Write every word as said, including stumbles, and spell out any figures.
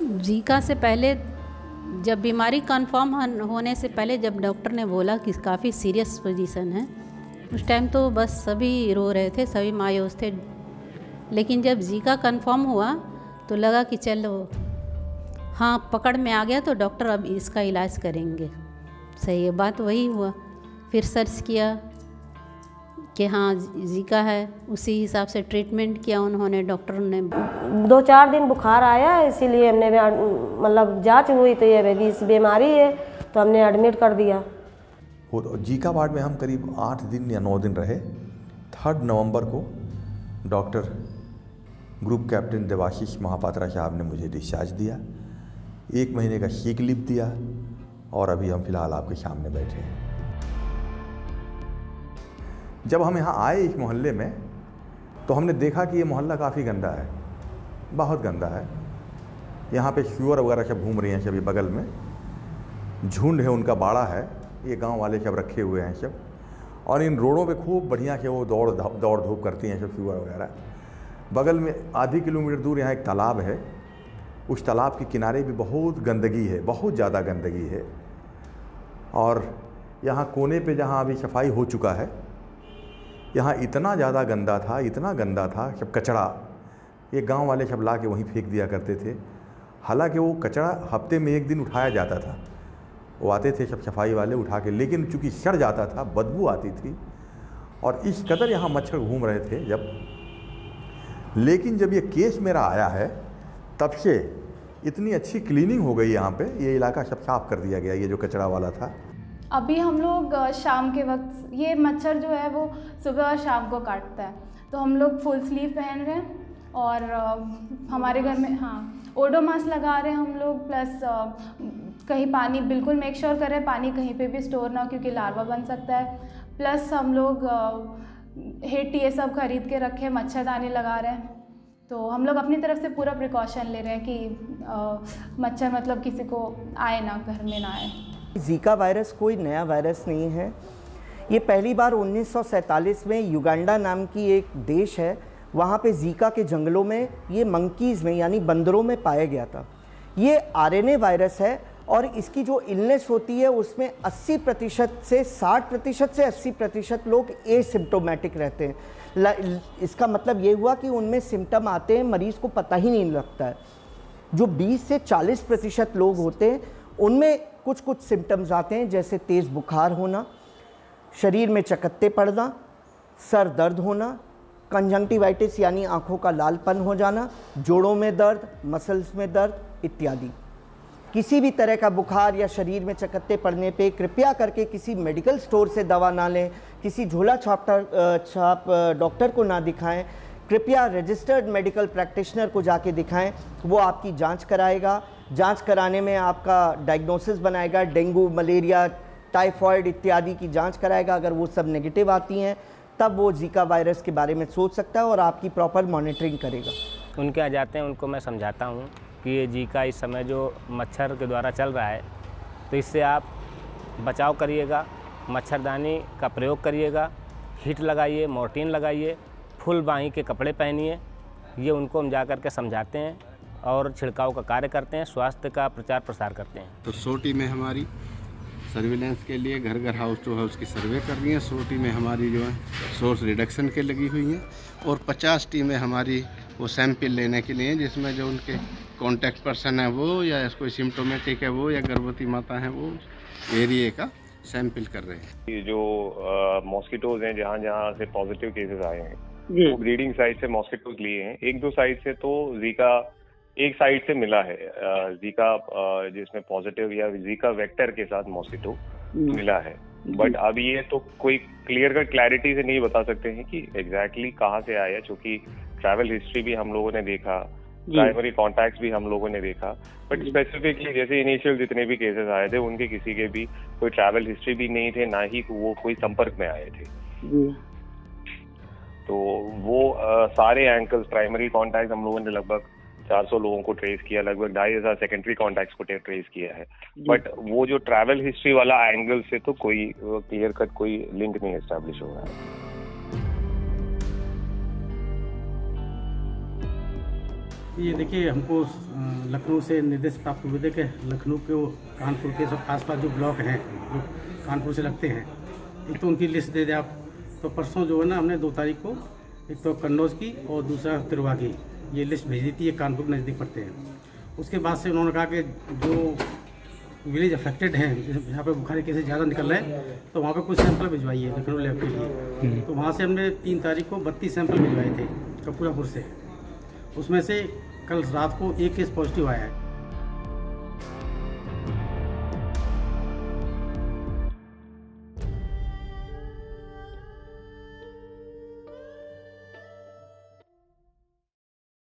Zika से पहले जब बीमारी कंफर्म होने से पहले जब डॉक्टर ने बोला कि काफ़ी सीरियस पोजीशन है, उस टाइम तो बस सभी रो रहे थे, सभी मायूस थे। लेकिन जब जीका कंफर्म हुआ तो लगा कि चलो हाँ पकड़ में आ गया, तो डॉक्टर अब इसका इलाज करेंगे। सही है, बात वही हुआ। फिर सर्च किया कि हाँ जीका है, उसी हिसाब से ट्रीटमेंट किया उन्होंने, डॉक्टर ने। दो चार दिन बुखार आया, इसीलिए हमने मतलब जांच हुई तो ये इस बीमारी है, तो हमने एडमिट कर दिया। और जीका वार्ड में हम करीब आठ दिन या नौ दिन रहे। थर्ड नवंबर को doctor group captain Debashish Mahapatra साहब ने मुझे डिस्चार्ज दिया, एक महीने का सिक लीव दिया, और अभी हम फिलहाल आपके सामने बैठे हैं। जब हम यहाँ आए इस मोहल्ले में तो हमने देखा कि ये मोहल्ला काफ़ी गंदा है, बहुत गंदा है। यहाँ पे सुअर वगैरह सब घूम रही हैं सभी बगल में, झुंड है उनका, बाड़ा है, ये गांव वाले सब रखे हुए हैं सब। और इन रोडों पे खूब बढ़िया से वो दौड़ दौड़ धूप करती हैं सब सुअर वगैरह। बगल में आधी किलोमीटर दूर यहाँ एक तालाब है, उस तालाब के किनारे भी बहुत गंदगी है, बहुत ज़्यादा गंदगी है। और यहाँ कोने पे जहाँ अभी सफाई हो चुका है, यहाँ इतना ज़्यादा गंदा था, इतना गंदा था, सब कचरा ये गांव वाले सब ला के वहीं फेंक दिया करते थे। हालांकि वो कचरा हफ्ते में एक दिन उठाया जाता था, वो आते थे सब सफाई वाले उठा के, लेकिन चूँकि सड़ जाता था, बदबू आती थी, और इस कदर यहाँ मच्छर घूम रहे थे जब। लेकिन जब ये केस मेरा आया है तब से इतनी अच्छी क्लीनिंग हो गई यहाँ पे, ये इलाका सब साफ कर दिया गया, ये जो कचरा वाला था। अभी हम लोग शाम के वक्त, ये मच्छर जो है वो सुबह और शाम को काटता है, तो हम लोग फुल स्लीव पहन रहे हैं, और हमारे घर में हाँ ओडोमास लगा रहे हैं हम लोग। प्लस कहीं पानी बिल्कुल मेक श्योर कर रहे हैं पानी कहीं पे भी स्टोर ना हो, क्योंकि लार्वा बन सकता है। प्लस हम लोग हिट ये सब खरीद के रखे, मच्छरदानी लगा रहे हैं। तो हम लोग अपनी तरफ से पूरा प्रिकॉशन ले रहे हैं कि आ, मच्छर मतलब किसी को आए ना, घर में ना आए। जीका वायरस कोई नया वायरस नहीं है। ये पहली बार उन्नीस सौ सैंतालीस में युगांडा नाम की एक देश है, वहाँ पे जीका के जंगलों में ये मंकीज़ में यानी बंदरों में पाया गया था। ये आरएनए वायरस है, और इसकी जो इलनेस होती है उसमें अस्सी प्रतिशत से साठ प्रतिशत से अस्सी प्रतिशत लोग एसिम्प्टोमेटिक रहते हैं। इसका मतलब ये हुआ कि उनमें सिम्टम आते हैं, मरीज़ को पता ही नहीं लगता है। जो बीस से चालीस प्रतिशत लोग होते हैं उनमें कुछ कुछ सिम्टम्स आते हैं, जैसे तेज़ बुखार होना, शरीर में चकत्ते पड़ना, सर दर्द होना, कंजंक्टिवाइटिस यानी आँखों का लालपन हो जाना, जोड़ों में दर्द, मसल्स में दर्द इत्यादि। किसी भी तरह का बुखार या शरीर में चकत्ते पड़ने पे कृपया करके किसी मेडिकल स्टोर से दवा ना लें, किसी झोला छापटर छाप डॉक्टर को ना दिखाएं। कृपया रजिस्टर्ड मेडिकल प्रैक्टिशनर को जाके दिखाएं, वो आपकी जांच कराएगा। जांच कराने में आपका डायग्नोसिस बनाएगा, डेंगू, मलेरिया, टाइफॉइड इत्यादि की जांच कराएगा। अगर वो सब नेगेटिव आती हैं तब वो जीका वायरस के बारे में सोच सकता है और आपकी प्रॉपर मॉनिटरिंग करेगा। उनके यहाँ जाते हैं, उनको मैं समझाता हूँ कि ये जीका इस समय जो मच्छर के द्वारा चल रहा है, तो इससे आप बचाव करिएगा, मच्छरदानी का प्रयोग करिएगा, हिट लगाइए, मोर्टीन लगाइए, फुल बाहीं के कपड़े पहनिए। ये उनको हम जा कर के समझाते हैं और छिड़काव का कार्य करते हैं, स्वास्थ्य का प्रचार प्रसार करते हैं। तो सौ टीमें हमारी सर्विलेंस के लिए घर घर हाउस टू हाउस की सर्वे कर रही हैं। सौ टीमें हमारी जो है सोर्स रिडक्शन के लगी हुई हैं, और पचास टीमें हमारी वो सैंपल लेने के लिए, जिसमें जो उनके कॉन्टैक्ट पर्सन है वो, या कोई सिम्टोमेटिक है वो, या गर्भवती माता है वो, एरिया का सैंपल कर रहे हैं। ये जो मॉस्किटोज हैं जहाँ जहाँ से पॉजिटिव केसेस आए हैं, वो ब्रीडिंग साइट से मॉस्किटोज लिए हैं। एक दो साइट से तो जीका एक साइट से मिला है, जीका जिसमें पॉजिटिव या जीका वेक्टर के साथ मॉस्किटो मिला है। बट अब ये तो कोई क्लियर कट क्लैरिटी से नहीं बता सकते हैं कि एग्जैक्टली कहाँ से आया, क्योंकि ट्रैवल हिस्ट्री भी हम लोगों ने देखा, प्राइमरी कॉन्टैक्ट्स भी हम लोगों ने देखा, बट स्पेसिफिकली जैसे इनिशियल जितने भी केसेस आए थे उनके किसी के भी कोई ट्रैवल हिस्ट्री भी नहीं थे, ना ही वो कोई संपर्क में आए थे। तो वो आ, सारे एंकल्स प्राइमरी कॉन्टैक्ट हम लोगों ने लगभग चार सौ लोगों को ट्रेस किया, लगभग ढाई हजार सेकेंडरी कॉन्टैक्ट्स को ट्रेस किया है। बट वो जो ट्रैवल हिस्ट्री वाला एंगल से तो कोई क्लियर कट कोई लिंक नहीं एस्टैब्लिश हो रहा है। ये देखिए, हमको लखनऊ से निर्देश प्राप्त हुए थे कि लखनऊ के कानपुर के सब आसपास जो ब्लॉक हैं जो कानपुर से लगते हैं, एक तो उनकी लिस्ट दे दें आप। तो परसों जो है ना, हमने दो तारीख को एक तो कन्नौज की और दूसरा तिरवा की ये लिस्ट भेज दी थी। ये कानपुर नज़दीक पड़ते हैं। उसके बाद से उन्होंने कहा कि जो विलेज अफेक्टेड हैं, जहाँ पे बुखार केसेस ज़्यादा निकल रहे हैं, तो वहाँ पे कुछ सैंपल भिजवाइए लखनऊ लैब के लिए। तो वहाँ से हमने तीन तारीख को बत्तीस सैंपल भिजवाए थे कपूरापुर से। उसमें से कल रात को एक केस पॉजिटिव आया है।